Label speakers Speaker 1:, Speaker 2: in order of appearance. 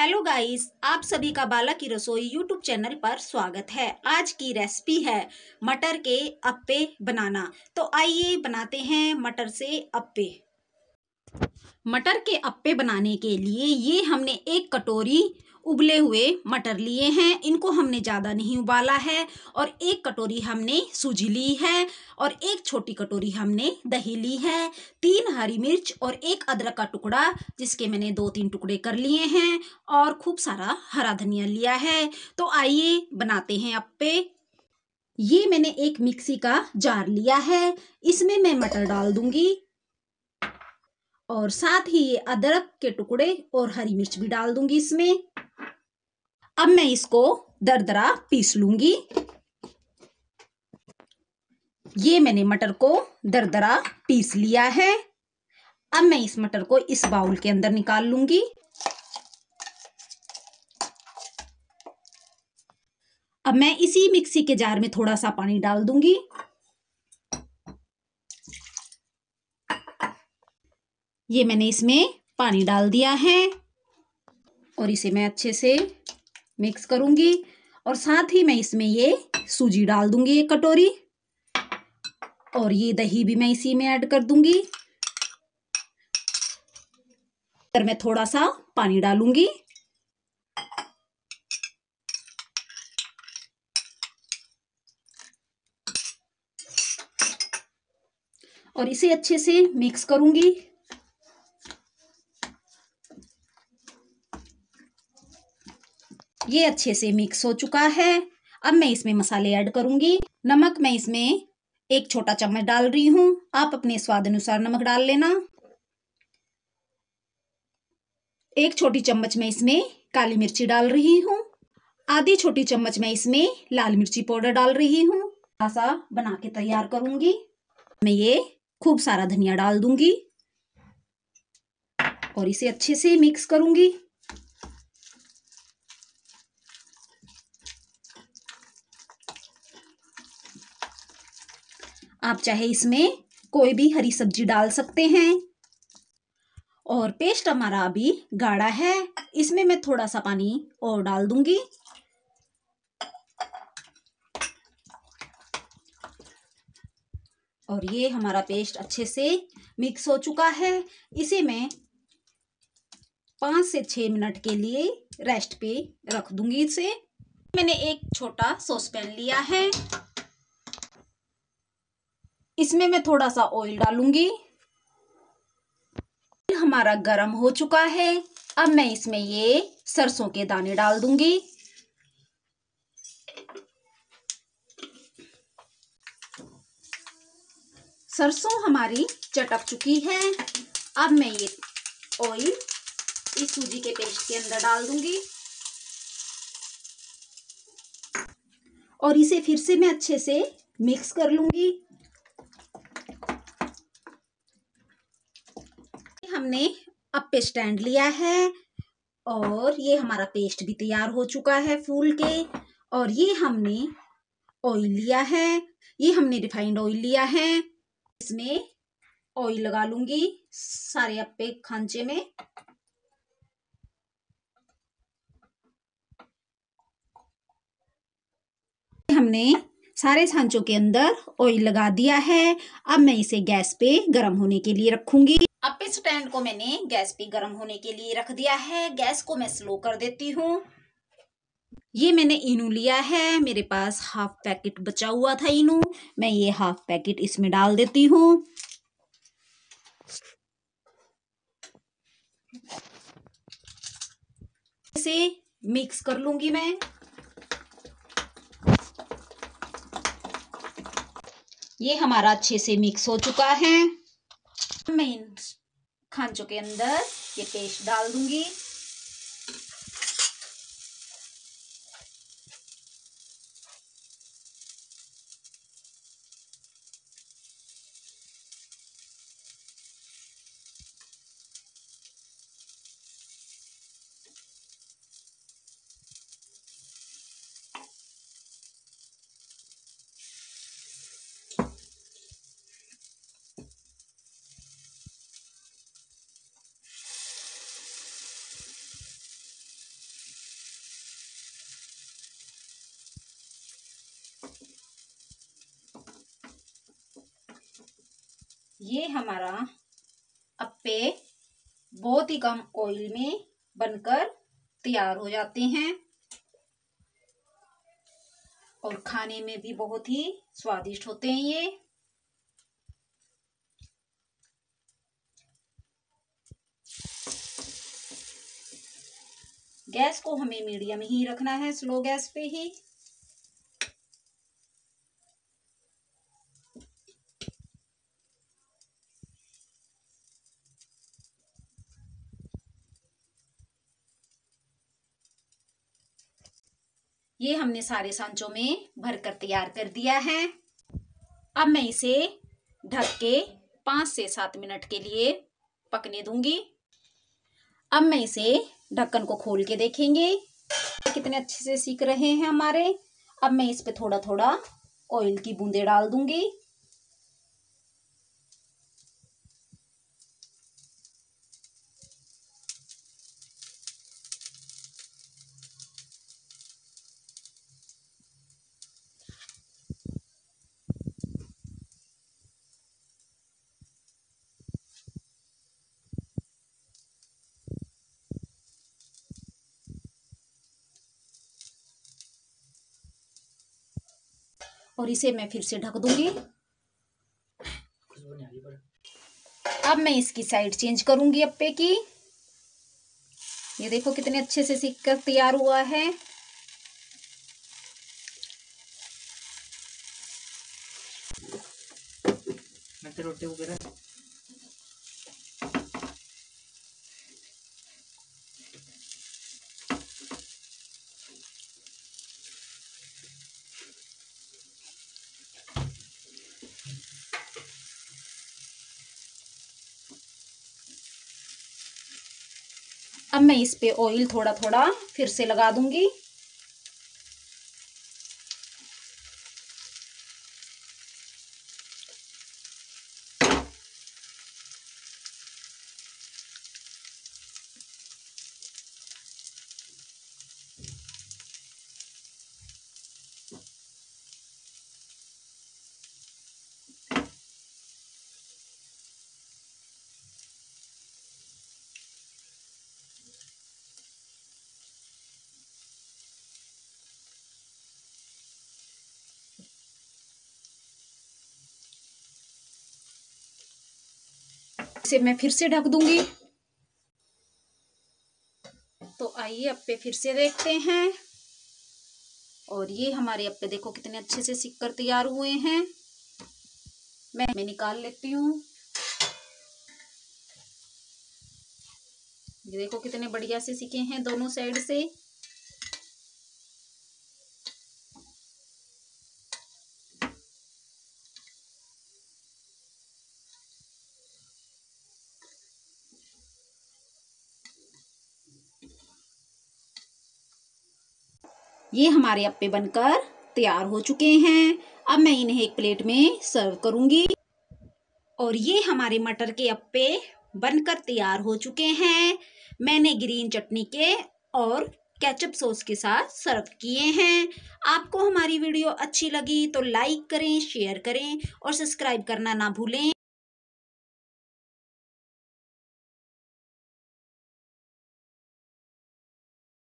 Speaker 1: Hello guys, आप सभी का बाला की रसोई यूट्यूब चैनल पर स्वागत है। आज की रेसिपी है मटर के अप्पे बनाना। तो आइए बनाते हैं मटर से अप्पे। मटर के अप्पे बनाने के लिए ये हमने एक कटोरी उबले हुए मटर लिए हैं। इनको हमने ज़्यादा नहीं उबाला है। और एक कटोरी हमने सूजी ली है और एक छोटी कटोरी हमने दही ली है। 3 हरी मिर्च और एक अदरक का टुकड़ा, जिसके मैंने 2-3 टुकड़े कर लिए हैं, और खूब सारा हरा धनिया लिया है। तो आइए बनाते हैं अप्पे। ये मैंने एक मिक्सी का जार लिया है। इसमें मैं मटर डाल दूंगी और साथ ही ये अदरक के टुकड़े और हरी मिर्च भी डाल दूंगी इसमें। अब मैं इसको दरदरा पीस लूंगी। ये मैंने मटर को दरदरा पीस लिया है। अब मैं इस मटर को इस बाउल के अंदर निकाल लूंगी। अब मैं इसी मिक्सी के जार में थोड़ा सा पानी डाल दूंगी। ये मैंने इसमें पानी डाल दिया है और इसे मैं अच्छे से मिक्स करूंगी। और साथ ही मैं इसमें ये सूजी डाल दूंगी 1 कटोरी, और ये दही भी मैं इसी में ऐड कर दूंगी। फिर मैं थोड़ा सा पानी डालूंगी। और इसे अच्छे से मिक्स करूंगी। ये अच्छे से मिक्स हो चुका है। अब मैं इसमें मसाले ऐड करूंगी। नमक मैं इसमें 1 छोटा चम्मच डाल रही हूं। आप अपने स्वाद अनुसार नमक डाल लेना। 1 छोटी चम्मच मैं इसमें काली मिर्ची डाल रही हूँ। आधी छोटी चम्मच मैं इसमें लाल मिर्ची पाउडर डाल रही हूँ। ऐसा बना के तैयार करूंगी। मैं ये खूब सारा धनिया डाल दूंगी और इसे अच्छे से मिक्स करूंगी। आप चाहे इसमें कोई भी हरी सब्जी डाल सकते हैं। और पेस्ट हमारा अभी गाढ़ा है। इसमें मैं थोड़ा सा पानी और डाल दूंगी। और ये हमारा पेस्ट अच्छे से मिक्स हो चुका है। इसे मैं 5 से 6 मिनट के लिए रेस्ट पे रख दूंगी। इसे मैंने एक छोटा सॉस पैन लिया है। इसमें मैं थोड़ा सा ऑयल डालूंगी। हमारा गरम हो चुका है। अब मैं इसमें ये सरसों के दाने डाल दूंगी। सरसों हमारी चटक चुकी है। अब मैं ये ऑयल इस सूजी के पेस्ट के अंदर डाल दूंगी और इसे फिर से मैं अच्छे से मिक्स कर लूंगी। हमने अप्पे स्टैंड लिया है और ये हमारा पेस्ट भी तैयार हो चुका है फूल के। और ये हमने ऑयल लिया है। ये हमने रिफाइंड ऑयल लिया है। इसमें ऑयल लगा लूंगी सारे अप्पे खांचे में। हमने सारे सांचों के अंदर ऑयल लगा दिया है। अब मैं इसे गैस पे गरम होने के लिए रखूंगी। अप्पे स्टैंड को मैंने गैस पे गरम होने के लिए रख दिया है। गैस को मैं स्लो कर देती हूँ। ये मैंने इनो लिया है। मेरे पास हाफ पैकेट बचा हुआ था इनो। मैं ये हाफ पैकेट इसमें डाल देती हूँ। इसे मिक्स कर लूंगी मैं। ये हमारा अच्छे से मिक्स हो चुका है। मैं इन खांचों के अंदर ये पेस्ट डाल दूंगी। ये हमारा अप्पे बहुत ही कम ऑयल में बनकर तैयार हो जाते हैं और खाने में भी बहुत ही स्वादिष्ट होते हैं ये। गैस को हमें मीडियम ही रखना है, स्लो गैस पे ही। ये हमने सारे सांचों में भरकर तैयार कर दिया है। अब मैं इसे ढक के 5 से 7 मिनट के लिए पकने दूंगी। अब मैं इसे ढक्कन को खोल के देखेंगे कितने अच्छे से सीख रहे हैं हमारे। अब मैं इस पे थोड़ा थोड़ा ऑयल की बूंदे डाल दूंगी। और इसे मैं फिर से ढक दूंगी। अब मैं इसकी साइड चेंज करूंगी अप्पे की। ये देखो कितने अच्छे से सीख कर तैयार हुआ है। रोटी वगैरह अब मैं इस पे ऑयल थोड़ा थोड़ा फिर से लगा दूंगी। इसे मैं फिर से ढक दूंगी। तो आइए अप्पे फिर से देखते हैं। और ये हमारे अप्पे देखो कितने अच्छे से सिक कर तैयार हुए हैं। मैं निकाल लेती हूँ। ये देखो कितने बढ़िया से सिके हैं दोनों साइड से। ये हमारे अप्पे बनकर तैयार हो चुके हैं। अब मैं इन्हें एक प्लेट में सर्व करूंगी। और ये हमारे मटर के अप्पे बनकर तैयार हो चुके हैं। मैंने ग्रीन चटनी के और केचप सॉस के साथ सर्व किए हैं। आपको हमारी वीडियो अच्छी लगी तो लाइक करें, शेयर करें और सब्सक्राइब करना ना भूलें।